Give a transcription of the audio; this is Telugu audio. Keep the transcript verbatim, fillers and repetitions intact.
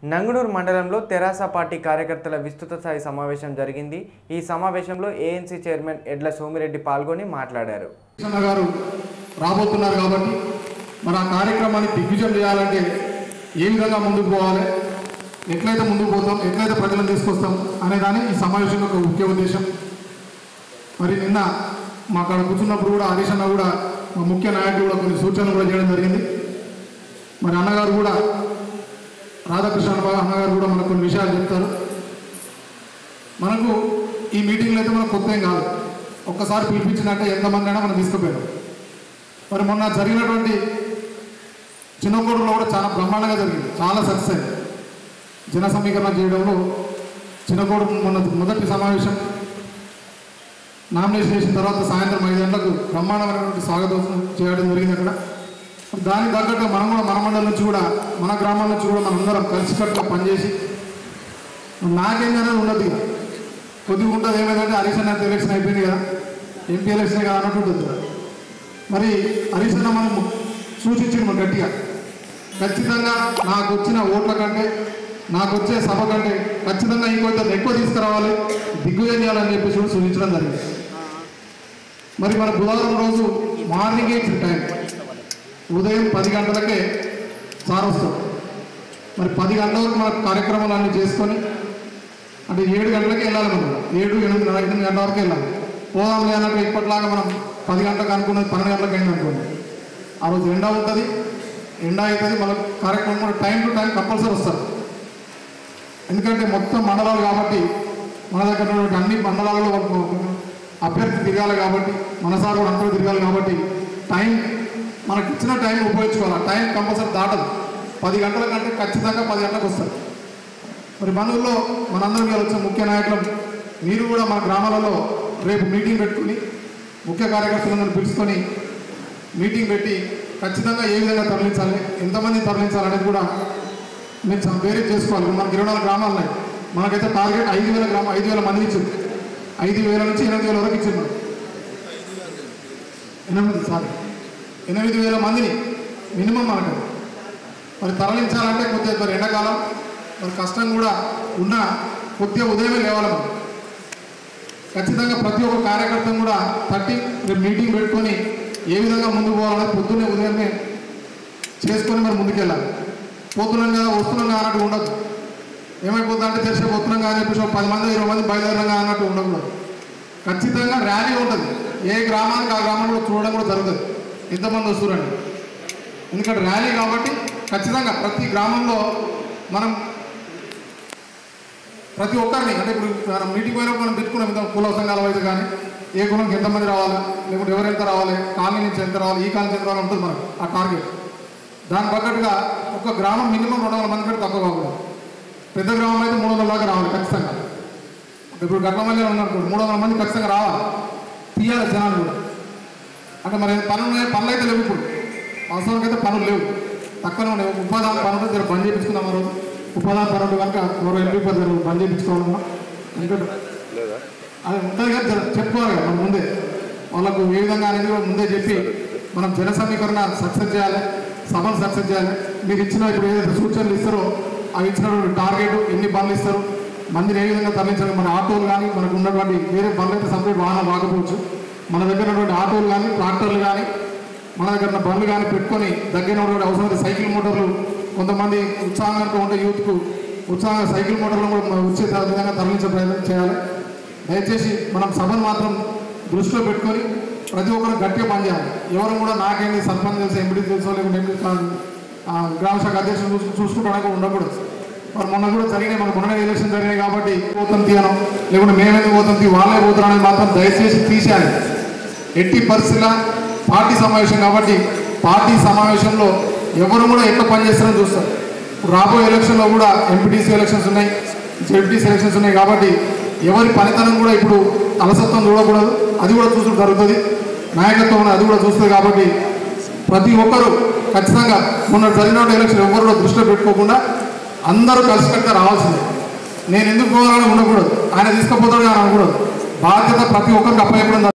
నంగునూరు మండలంలో తెరాస పార్టీ కార్యకర్తల విస్తృత స్థాయి సమావేశం జరిగింది। ఈ సమావేశంలో ఏఎన్సీ చైర్మన్ ఎడ్ల సోమిరెడ్డి పాల్గొని మాట్లాడారు। గారు రాబోతున్నారు కాబట్టి మన కార్యక్రమాన్ని దిగ్విజయం చేయాలంటే ఏ విధంగా ముందుకు పోవాలి, ఎట్లయితే ముందుకు పోతాం, ఎట్లయితే ప్రజలను తీసుకొస్తాం అనేదాన్ని ఈ సమావేశం యొక్క ముఖ్య ఉద్దేశం। మరి నిన్న మా అక్కడ కూర్చున్నప్పుడు కూడా హరీష్ అన్న కూడా మా ముఖ్య నాయకుడు కూడా కొన్ని సూచనలు కూడా చేయడం జరిగింది। మరి అన్నగారు కూడా రాధాకృష్ణ అన్నగారు కూడా మనకు కొన్ని విషయాలు చెప్తారు। మనకు ఈ మీటింగ్లో అయితే మనకు కొత్త ఏం కాదు, ఒక్కసారి పిలిపించినట్టే ఎంతమంది అయినా మనం తీసుకుపోయాం। మరి మొన్న జరిగినటువంటి చిన్నకోడులో కూడా చాలా బ్రహ్మాండంగా జరిగింది, చాలా సక్సెస్ అయింది జన సమీకరణ చేయడంలో। చిన్నకోడు మొన్న మొదటి సమావేశం నామినేషన్ చేసిన తర్వాత సాయంత్రం ఐదు గంటలకు బ్రహ్మాండమైనటువంటి స్వాగతం చేయడం జరిగింది అక్కడ। దానికి తగ్గట్టు మనం కూడా మన మండలం నుంచి కూడా మన గ్రామాల నుంచి కూడా మనం అందరం కలిసికట్టుగా పనిచేసి నాకేందనేది ఉండదు, కొద్దిగా ఉంటుంది। ఏమైందంటే హరీష్ అన్న ఎలక్షన్ అయిపోయింది కదా, ఎంపీ ఎలక్షన్ కదా అన్నట్టు ఉంటుంది। మరి హరీష్ అన్న మనం సూచించింది మనం గట్టిగా, ఖచ్చితంగా నాకు వచ్చిన ఓట్ల కంటే నాకు వచ్చే సభ కంటే ఖచ్చితంగా ఇంకొంత ఎక్కువ తీసుకురావాలి, దిగ్విజయం చేయాలని చెప్పేసి కూడా సూచించడం జరిగింది। మరి మన బుధవారం రోజు మార్నింగే ఇచ్చిన టైం ఉదయం పది గంటలకే సార్ వస్తాం। మరి పది గంటల వరకు మన కార్యక్రమాలు అన్నీ చేసుకొని అంటే ఏడు గంటలకే వెళ్ళాలి, మనం ఏడు ఎనిమిది ఎనిమిది గంటల వరకు వెళ్ళాలి। పోదాం లేనట్టు ఇప్పటిలాగా మనం పది గంటలకు అనుకున్నది పన్నెండు గంటలకు అయింది అనుకోండి, ఆ రోజు ఎండ ఉంటుంది, ఎండ అవుతుంది, మన కార్యక్రమం కూడా టైం టు టైం కంపల్సరీ వస్తారు। ఎందుకంటే మొత్తం మండలాలు కాబట్టి మన దగ్గర ఉన్నటువంటి అన్ని మండలాలలో అభ్యర్థి తిరగాలి కాబట్టి మన సార్ కూడా అందరూ తిరగాలి కాబట్టి టైం మనకి ఇచ్చిన టైం ఉపయోగించుకోవాలి। టైం కంపల్సరీ దాటదు, పది గంటల కంటే ఖచ్చితంగా పది గంటలకు వస్తారు। మరి మన ఊళ్ళో మనందరం వచ్చిన ముఖ్య నాయకులు మీరు కూడా మన గ్రామాలలో రేపు మీటింగ్ పెట్టుకుని ముఖ్య కార్యకర్తలందరూ పిలుచుకొని మీటింగ్ పెట్టి ఖచ్చితంగా ఏ విధంగా తరలించాలి, ఎంతమంది తరలించాలి అనేది కూడా మీరు వేరే చేసుకోవాలి। మనకి ఇరవై నాలుగు గ్రామాలు ఉన్నాయి, మనకైతే టార్గెట్ ఐదు వేల గ్రామం ఐదు వేల మంది ఇచ్చింది, ఐదు వేల నుంచి ఎనిమిది వేల వరకు ఇచ్చింది, ఎనిమిది సారీ ఎనిమిది వేల మందిని మినిమం మనకు మరి తరలించాలంటే కొద్దిగా మరి ఎండాకాలం మరి కష్టం కూడా ఉన్న కొద్దిగా ఉదయమే లేవాలి మనం। ఖచ్చితంగా ప్రతి ఒక్క కార్యకర్తను కూడా తట్టి రేపు మీటింగ్ పెట్టుకొని ఏ విధంగా ముందుకు పోవాలని పొద్దున్నే ఉదయమే చేసుకొని మరి ముందుకెళ్ళాలి। పోతున్నాం కదా వస్తున్నాం కదా అన్నట్టు ఉండదు, ఏమైపోతుందంటే అంటే తెలిసి పోతున్నాం కదా చెప్పేసి ఒక పది మంది ఇరవై మంది బయలుదేరడం కదా అన్నట్టు ఉండకూడదు। ఖచ్చితంగా ర్యాలీ ఉంటుంది, ఏ గ్రామానికి ఆ గ్రామంలో చూడడం కూడా జరుగుతుంది ఎంతమంది వస్తున్నారండి, ఎందుకంటే ర్యాలీ కాబట్టి ఖచ్చితంగా ప్రతి గ్రామంలో మనం ప్రతి ఒక్కరిని అంటే ఇప్పుడు మనం మీటింగ్ పోయినప్పుడు మనం పెట్టుకున్నాం కుల సంఘాల వైపు కానీ ఏ కులంకి ఎంతమంది రావాలి, లేకుంటే ఎవరు ఎంత రావాలి, కాలనీ నుంచి ఎంత రావాలి, ఈ కాలనీ ఎంత రావాలి ఉంటుంది మనకు ఆ టార్గెట్। దాని తగ్గట్టుగా ఒక గ్రామం మినిమం రెండు వందల మంది కంటే తక్కువ కాకూడదు, పెద్ద గ్రామం అయితే మూడు వందల దాకా రావాలి ఖచ్చితంగా। ఇప్పుడు గట్లమల్లి ఉన్నప్పుడు మూడు వందల మంది ఖచ్చితంగా రావాలి, తీయాలి జనాలు కూడా। అంటే మరి పనులు పనులు అయితే లేవు, ఇప్పుడు అవసరానికి అయితే పనులు లేవు, తక్కువనే ఉన్నాయి। ఉపాధి పనులు జర బంద్ చేయించుకుందాం, ఆ రోజు ఉపాధి పనులు కనుక మరో ఎంపీ పది బంద్ చేయించుకోవాలన్నా ఎందుకంటే అది ఉంటుంది కదా, చెప్పుకోవాలి కదా మనం ముందే వాళ్ళకు ఏ విధంగా అనేది కూడా ముందే చెప్పి మనం జన సమీకరణ సక్సెస్ చేయాలి, సభను సక్సెస్ చేయాలి। మీరు ఇచ్చిన ఇప్పుడు ఏదైతే సూచనలు ఇస్తారో అవి ఇచ్చినటువంటి టార్గెట్ ఎన్ని బండ్లు ఇస్తారు, మందిని ఏ విధంగా తరలించాలి, మన ఆటోలు కానీ మనకు ఉన్నటువంటి వేరే బండ్లు అయితే సపరేట్ వాహనాలు రాకపోవచ్చు, మన దగ్గర ఉన్నటువంటి ఆటోలు కానీ ట్రాక్టర్లు కానీ మన దగ్గర ఉన్న బండ్లు కానీ పెట్టుకొని దగ్గర ఉన్నటువంటి అవసరమైతే సైకిల్ మోటార్లు కొంతమంది ఉత్సాహంగా ఉంటే యూత్కు ఉత్సాహంగా సైకిల్ మోటార్లు కూడా వచ్చే విధంగా తరలించే ప్రయత్నం చేయాలి। దయచేసి మనం సభను మాత్రం దృష్టిలో పెట్టుకొని ప్రతి ఒక్కరు గట్టిగా పనిచేయాలి। ఎవరు కూడా నాకేంటి సర్పంచ్ తెలుసు, ఎంపీ తెలుసో లేకుంటే గ్రామ శాఖ అధ్యక్షులు చూసు చూసుకుంటానికి ఉండకూడదు। మరి మొన్న కూడా జరిగినాయి, మన మొన్న ఎలక్షన్ జరిగినాయి కాబట్టి పోతాం తీయడం లేకుంటే మేమేది పోతాం తీ వాళ్ళే పోతాం అనేది మాత్రం దయచేసి తీసేయాలి। ఎట్టి పరిస్థితుల పార్టీ సమావేశం కాబట్టి పార్టీ సమావేశంలో ఎవరు కూడా ఎట్లా పనిచేస్తారని చూస్తారు। ఇప్పుడు రాబోయే ఎలక్షన్లో కూడా ఎంపీటీసీ ఎలక్షన్స్ ఉన్నాయి, జెడ్పీటీసీ ఎలక్షన్స్ ఉన్నాయి కాబట్టి ఎవరి పనితనం కూడా ఇప్పుడు అలసత్వం చూడకూడదు, అది కూడా చూసుకుంటూ జరుగుతుంది, నాయకత్వం అది కూడా చూస్తుంది కాబట్టి ప్రతి ఒక్కరూ ఖచ్చితంగా మొన్న జరిగిన ఎలక్షన్ ఎవరు కూడా దృష్టిలో పెట్టుకోకుండా అందరూ కలిసికట్టుగా రావాల్సిందే। నేను ఎందుకు పోవాలని ఉండకూడదు, ఆయన తీసుకుపోతాడు అని అనకూడదు, బాధ్యత ప్రతి ఒక్కరికి అప్పచెప్పడం